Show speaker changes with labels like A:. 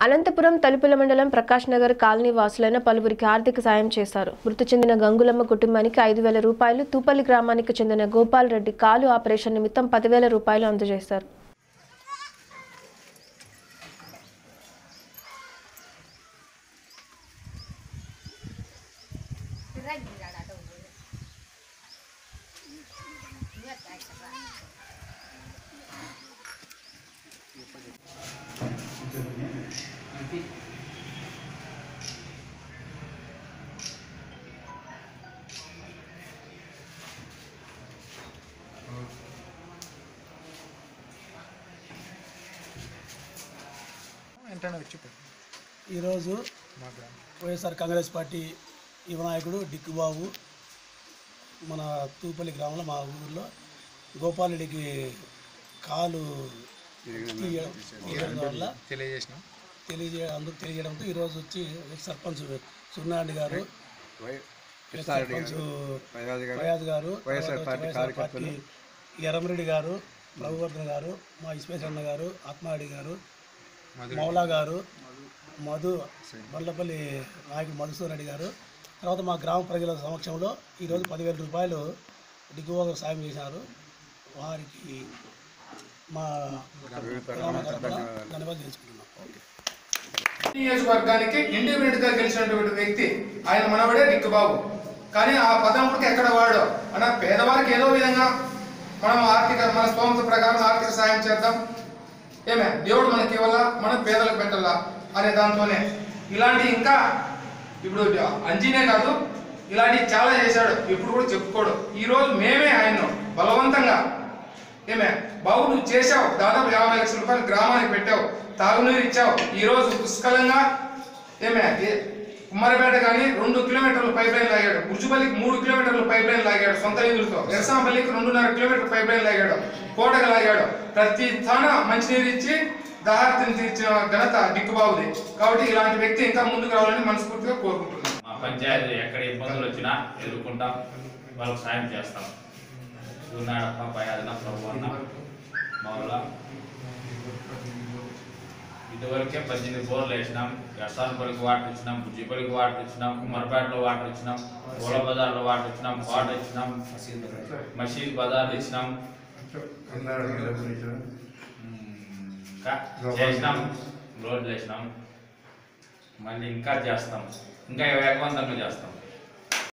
A: అనంతపురం తలుపుల మండలం ప్రకాష్ నగర్ కాలనీ వాసులైన పలువురికి ఆర్థిక సాయం చేశారు. మృతి చెందిన గంగులమ్మ కుటుంబానికి 5,000 రూపాయలు, తూపల్లి గ్రామానికి చెందిన గోపాల్ రెడ్డి కాలు ఆపరేషన్ నిమిత్తం 10,000 రూపాయలు అందజేశారు.
B: ఈరోజు వైఎస్ఆర్ కాంగ్రెస్ పార్టీ యువ నాయకుడు డిక్కుబాబు మన తూపల్లి గ్రామంలో మా ఊరిలో గోపాలరెడ్డికి కాలు వల్ల అందరూ తెలియజేయడంతో ఈరోజు వచ్చి సర్పంచ్ సున్నారెడ్డి గారు, సర్పంచ్ ఫయాజ్ గారు, పార్టీ ఎర్రమరెడ్డి గారు, ప్రభువర్ధన్ గారు, మా ఇస్మేష్ అన్న గారు, ఆత్మారెడ్డి గారు, మౌలా గారు, మధు బండ్లపల్లి నాయకుడు మధుసూదన్ రెడ్డి గారు, తర్వాత మా గ్రామ ప్రజల సమక్షంలో ఈరోజు 10,000 రూపాయలు డిగ్గుబాబు సాయం చేశారు. వారికి మా ధన్యవాదాలు తెలుసుకుంటున్నాం.
C: నియోజకవర్గానికి ఇండిపెండెంట్గా గెలిచినటువంటి వ్యక్తి ఆయన మనవడే డిక్కుబాబు. కానీ ఆ పదంపుకి ఎక్కడ వాడో మన పేదవారికి ఏదో విధంగా మనం మన స్తోమత ప్రకారం ఆర్థిక సాయం చేద్దాం, ఏమే దేవుడు మనకి ఇవ్వాలా, మనం పేదలకు పెట్టాలా అనే దాంతోనే ఇలాంటి ఇంకా ఇప్పుడు అంజీనే కాదు ఇలాంటి చాలా చేశాడు. ఇప్పుడు కూడా చెప్పుకోడు. ఈరోజు మేమే ఆయన్ను బలవంతంగా ఏమే బాబు నువ్వు చేసావు, దాదాపు 50 లక్షల రూపాయలు గ్రామానికి పెట్టావు, తాగునీరు ఇచ్చావు. ఈరోజు పుష్కలంగా ఏమే కుమ్మరపేట కానీ 2 కిలోమీటర్లు పైప్ లైన్ లాగాడు, బుర్జుపల్లికి 3 కిలోమీటర్లు పైప్ లైన్ లాగాడు సొంత నిధులతో, ఎరసాంపల్లికి 2.5 కిలోమీటర్ పైప్ లైన్ లాగాడు, కోటకు లాగాడు. ప్రతి తాన మంచినీరు ఇచ్చి దాహార్తిని తీర్చిన ఘనత డిక్కుబాబుది. కాబట్టి ఇలాంటి వ్యక్తి ఇంకా ముందుకు రావాలని మనస్ఫూర్తిగా కోరుకుంటున్నాం.
D: మా పంచాయతీ ఎక్కడ ఇబ్బందులు వచ్చినా ఎదుర్కొంటాం, వాళ్ళకి సాయం చేస్తాం. సూర్యనారాయణ పయాదన ప్రభు అన్న మౌలా ఇదివరకే 18 బోర్లు వేసినాం, ఎర్సాన్పల్లికి వాటర్ ఇచ్చినాం, బుజ్జిపల్లికి వాటర్ ఇచ్చినాం, కుమ్మరపేటలో వాటర్ ఇచ్చినాం, గోల బజార్లో వాటర్ ఇచ్చినాం, వాటర్ ఇచ్చినాం, మసీద్ బజార్లు ఇచ్చినాం, ఇంకా చేసినాం, రోడ్లు వేసినాం, మళ్ళీ ఇంకా చేస్తాం, ఇంకా వేగవంతంగా చేస్తాం.